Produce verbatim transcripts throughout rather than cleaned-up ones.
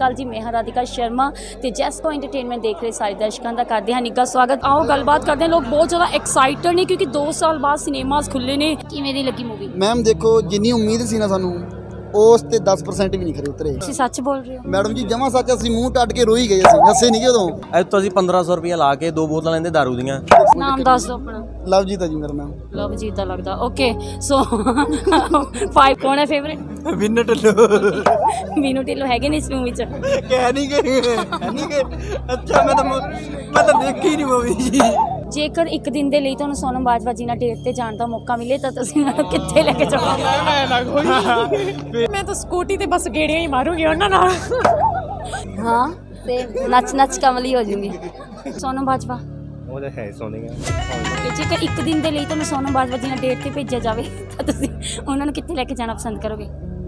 अकाल जी, मैं हाँ राधिका शर्मा ते जैसको एंटरटेनमेंट देख रहे सारे दर्शकों का करते हैं निੱਘਾ स्वागत। आओ गलबात करते हैं। लोग बहुत ज़्यादा एक्साइटेड ने क्योंकि दो साल बाद सिनेमाज खुले ने। किवें दी लगी मूवी? मैम देखो जिन्नी उम्मीद सी ना सानू उस ते दस परसेंट भी नहीं खरे उतरे। तुसीं सच बोल रहे हो मैडम जी? जमा सच असीं मूँह टੱਟ के रोई गए, असीं हੱਸੇ नहीं उदों। ਅੱਜ ਤੋਂ ਅਸੀਂ पंद्रह सौ रुपया ला के दो बोतल लेंदे दारू ਦੀਆਂ। नाम दस दो अपना। लवजीत है जी मेरा नाम। लवजीत दा लगदा। ओके सो फाइव कौन है फेवरेट? विनर ढिल्लो। मीनू ढिल्लो हैगे ने इस मूवी च? कह नहीं गए नहीं गए। अच्छा मैं तो मैं तो देखी नहीं मूवी। ਜੇਕਰ ਇੱਕ ਦਿਨ ਦੇ ਲਈ ਤੁਹਾਨੂੰ ਸੋਨਮ ਬਾਜਵਾ ਜੀ ਨਾਲ ਡੇਟ ਤੇ ਜਾਣ ਦਾ ਮੌਕਾ ਮਿਲੇ ਤਾਂ ਤੁਸੀਂ ਉਹਨਾਂ ਨੂੰ ਕਿੱਥੇ ਲੈ ਕੇ ਜਾਓਗੇ? ਮੈਂ ਤਾਂ ਸਕੂਟੀ ਤੇ ਬਸ ਗੇੜੀਆਂ ਹੀ ਮਾਰੂੰਗੀ ਉਹਨਾਂ ਨਾਲ। ਹਾਂ ਤੇ ਨੱਚ ਨੱਚ ਕਮਲੀ ਹੋ ਜੂਗੀ। ਸੋਨਮ ਬਾਜਵਾ ਉਹ ਤਾਂ ਹੈ ਸੋਨੀਆ। ਜੇਕਰ ਇੱਕ ਦਿਨ ਦੇ ਲਈ ਤੁਹਾਨੂੰ ਸੋਨਮ ਬਾਜਵਾ ਜੀ ਨਾਲ ਡੇਟ ਤੇ ਭੇਜਿਆ ਜਾਵੇ ਤਾਂ ਤੁਸੀਂ ਉਹਨਾਂ ਨੂੰ ਕਿੱਥੇ ਲੈ ਕੇ ਜਾਣਾ ਪਸੰਦ ਕਰੋਗੇ?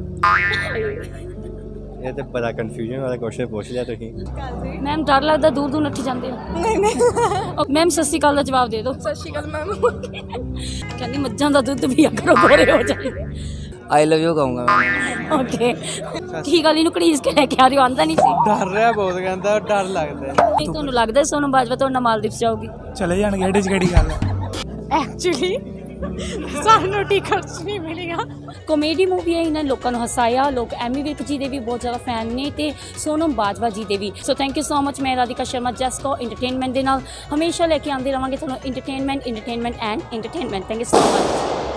ਇਹ ਤਾਂ ਬੜਾ ਕਨਫਿਊਜ਼ਨ ਵਾਲਾ ਕੁਐਸਚਨ ਪੁੱਛ ਲਿਆ ਤੁਸੀਂ। ਮੈਮ ਡਰ ਲੱਗਦਾ ਦੂਰ ਦੂਰ ਨੱਠੀ ਜਾਂਦੇ ਹੋ? ਨਹੀਂ ਨਹੀਂ ਮੈਮ ਸਤਿ ਸ਼੍ਰੀ ਅਕਾਲ ਦਾ ਜਵਾਬ ਦੇ ਦਿਓ। ਸਤਿ ਸ਼੍ਰੀ ਅਕਾਲ ਮੈਮ। ਕਹਿੰਦੀ ਮੱਝਾਂ ਦਾ ਦੁੱਧ ਪੀਆ ਕਰੋ ਗੋਰੇ ਹੋ ਜਾਏ। आई लव यू कहूँगा मैं। ਓਕੇ ਕੀ ਗੱਲ ਇਹਨੂੰ ਘੜੀਸ ਕੇ ਲੈ ਕੇ ਆ ਰਹੀ ਹੋ? ਆਂਦਾ ਨਹੀਂ ਸੀ? ਡਰ ਰਿਹਾ ਬਹੁਤ, ਕਹਿੰਦਾ ਡਰ ਲੱਗਦਾ। ਨਹੀਂ ਤੁਹਾਨੂੰ ਲੱਗਦਾ ਸੋਨਮ ਬਾਜਵਾ ਤੁਹਾਡੇ ਨਾਲ ਮਾਲਦੀਵ ਜਾਊਗੀ? ਚਲੇ ਜਾਣਗੇ, ਇਹਦੇ 'ਚ ਕਿਹੜੀ ਗੱਲ ਹੈ। ਐਕਚੁਅਲੀ ਸਾਨੂੰ ਟਿਕਟਸ ਨਹੀਂ ਮਿਲੀਆਂ। ਕॉमेडी मूवी है, इन्हें लोगों को हसाया। लोग एमी विर्क जी के भी बहुत ज़्यादा फैन ने ते सोनम बाजवा जी के भी। So thank you so much. मैं राधिका शर्मा जैसको एंटरटेनमेंट के नाल हमेशा लेके आते रहेंगे थोड़ा entertainment entertainment and entertainment. Thank you so much.